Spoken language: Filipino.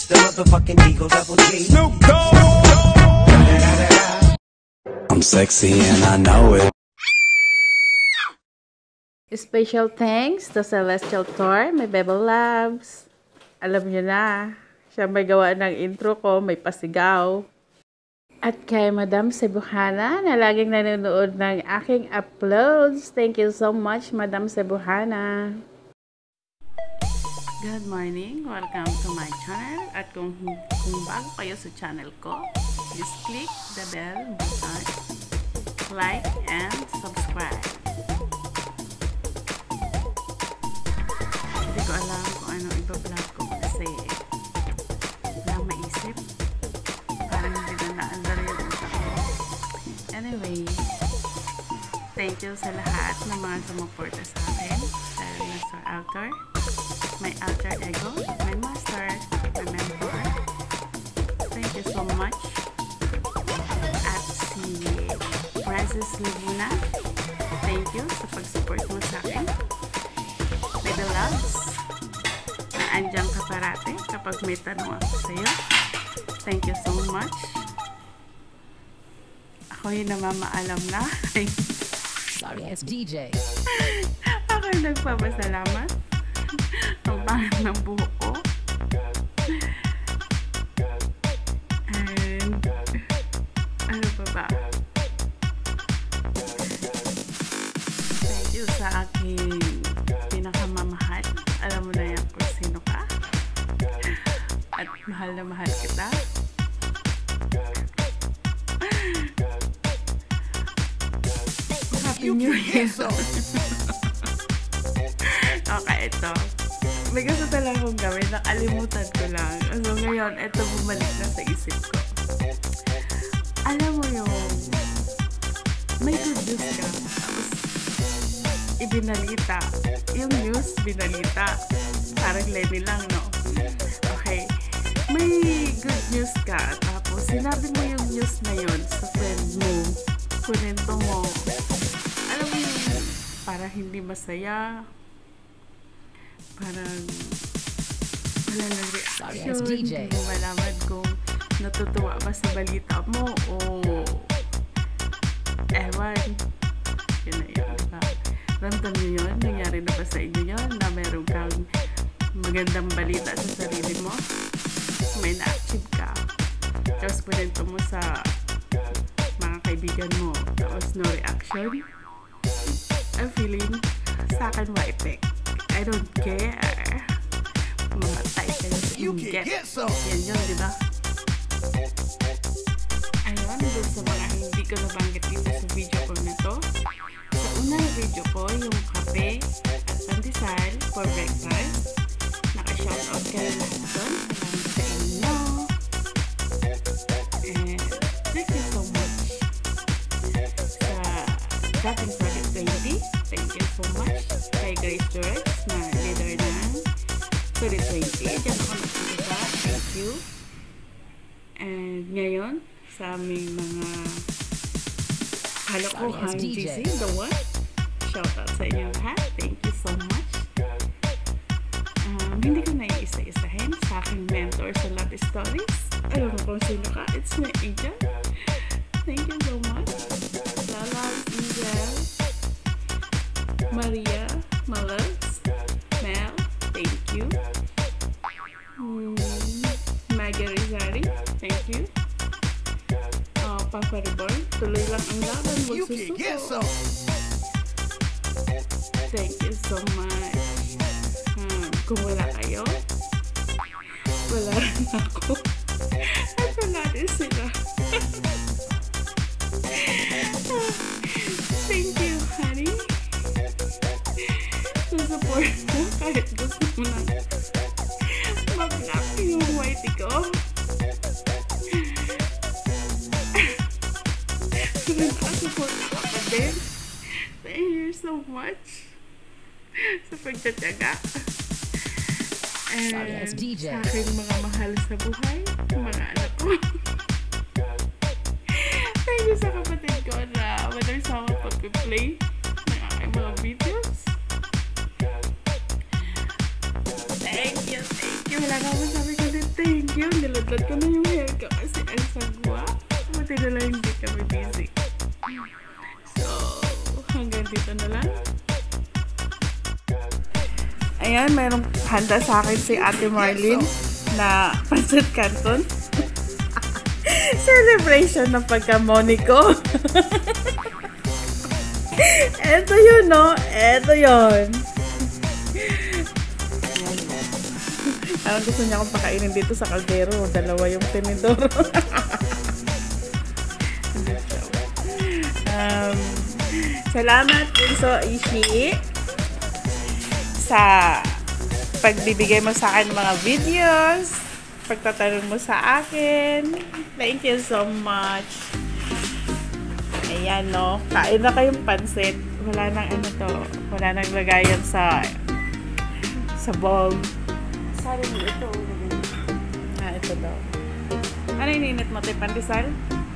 the motherfucking Eagle Double G. Snoop Dogg. I'm sexy and I know it. Special thanks to Celestial Tour, may Bebel Labs. Alam niyo na, siya may gawa ng intro ko, may pasigaw. At kay Madam Cebuhana na laging nanonood ng aking uploads. Thank you so much, Madam Cebuhana. Good morning! Welcome to my channel. At kung bago kayo sa channel ko, please click the bell button, like, and subscribe. Hindi ko alam kung ano iba-vlog ko kasi wala maisip. Parang hindi na naandar yung utak ko. Anyway, thank you sa lahat ng mga sumuporta sa akin. Dahil na sa altar, my alter ego, my master, my mentor. Thank you so much. At si Francis Laguna, thank you sa pag-support mo sa akin. Baby loves, na andyan ka parate kapag may tanong ako sa'yo. Thank you so much. Ako yung namamaalam na. Sorry, it's DJ. Ako yung nagpapasalamat. Ang pangit ng buhok ko. And ano pa ba? Thank you sa aking pinakamamahal. Alam mo na yan kung sino ka. At mahal na mahal kita. Happy New Year! Okay, ito. May gusto talaga akong gawin. Nakalimutan ko lang. So, ngayon, ito bumalik na sa isip ko. Alam mo yung may good news ka. Tapos, ibinalita. Yung news, binalita. Parang Lenny lang, no? Okay. May good news ka. Tapos, sinabi mo yung news na yun sa friend mo. Kunento mo. Alam mo yung parang hindi masaya. Parang wala lang reaction. Hindi mo malaman kung natutuwa ba sa balita mo o ewan. Yun na yun, diba? Ramdam nyo yun? Nangyari na ba sa inyo yun? Na meron kang magandang balita sa sarili mo? May na-achieve ka. Tapos punento mo sa mga kaibigan mo. Tapos no reaction. I'm feeling sa akin waipek. I don't care. Mamatay kayo sa inggit. Yan yun, diba? Ayun, dun sa mga hindi ko nabanggit dito sa video ko nito. Sa unang video ko, yung kape at pandesal for breakfast. Naka-shoutout kayo lahat dun. Salamat sa inyo. And thank you so much. Sa dating Solid 20, thank you so much. Kay Grace George na leader ng Solid 20. Diyan ako nagpunta. Thank you. And ngayon, sa aming mga kalokohan GC, the one. Shout out sa inyo lahat. Thank you so much. Hindi ko na iisa-isahin sa aking mentor sa Love Stories. Alam mo kung sino ka. It's my Emjay. Thank you so much. Lala, Angel, Maria, Malus, Mel, thank you. Maggie Rizari, thank you. Papa Reborn, tuloy lang ang laban, huwag susuko. Thank you so much. Kung wala kayo, wala rin ako. At wala rin sila. Thank you, honey. Sa support mo, kahit gusto mo na mag-lock yung whitey ko. Nakasupport na ka pa din. Thank you so much sa pagtsatsaga. And sa aking mga mahal sa buhay, mga anak ko. Thank you sa kapatid ko na wala sa ako pag-play ng aking mga videos. Thank you. Wala ka masabi ko din. Thank yun. Nilodlot ko na yung hair ko kasi ang sagwa. Buti na lang hindi kami busy. So, hanggang dito na lang. Ayan, mayroong handa sa akin si Ate Marlene na pancit canton. Celebration ng pagka-money ko. Eto yun, no? Eto yun. Parang gusto niya akong pakainin dito sa kaldero. Dalawa yung tinidor. Salamat Punso Ishi sa pagbibigay mo sa akin mga videos, pagtatanong mo sa akin. Thank you so much. Ayan, no? Kain na kayong pansit. Wala nang ano to. Wala nang lagayan sa bowl. Sorry mo ito. Ito daw. Ano ininit mo? Tayo pandesal?